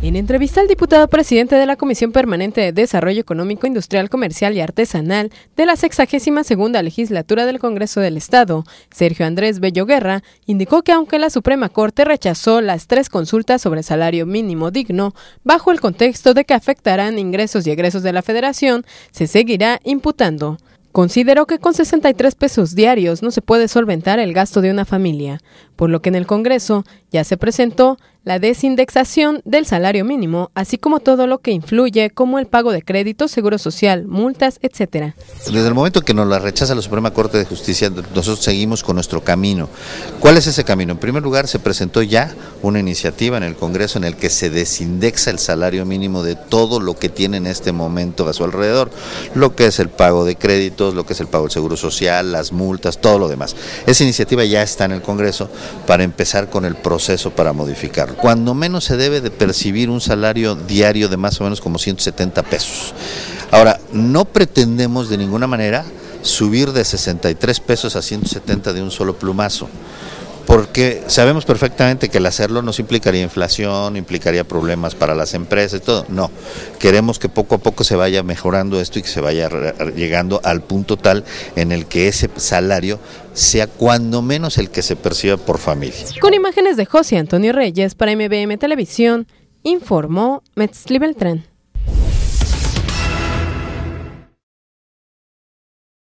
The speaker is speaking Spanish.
En entrevista al diputado presidente de la Comisión Permanente de Desarrollo Económico, Industrial, Comercial y Artesanal de la 62ª Legislatura del Congreso del Estado, Sergio Andrés Bello Guerra, indicó que aunque la Suprema Corte rechazó las 3 consultas sobre salario mínimo digno, bajo el contexto de que afectarán ingresos y egresos de la Federación, se seguirá imputando. Consideró que con 63 pesos diarios no se puede solventar el gasto de una familia, por lo que en el Congreso ya se presentó la desindexación del salario mínimo, así como todo lo que influye, como el pago de créditos, seguro social, multas, etcétera. Desde el momento que nos la rechaza la Suprema Corte de Justicia, nosotros seguimos con nuestro camino. ¿Cuál es ese camino? En primer lugar, se presentó ya una iniciativa en el Congreso en el que se desindexa el salario mínimo de todo lo que tiene en este momento a su alrededor, lo que es el pago de créditos, lo que es el pago del seguro social, las multas, todo lo demás. Esa iniciativa ya está en el Congreso para empezar con el proceso para modificarlo. Cuando menos se debe de percibir un salario diario de más o menos como 170 pesos. Ahora, no pretendemos de ninguna manera subir de 63 pesos a 170 de un solo plumazo, porque sabemos perfectamente que el hacerlo nos implicaría inflación, implicaría problemas para las empresas y todo. No, queremos que poco a poco se vaya mejorando esto y que se vaya llegando al punto tal en el que ese salario sea cuando menos el que se perciba por familia. Con imágenes de José Antonio Reyes para MBM Televisión, informó Metzli Beltrán.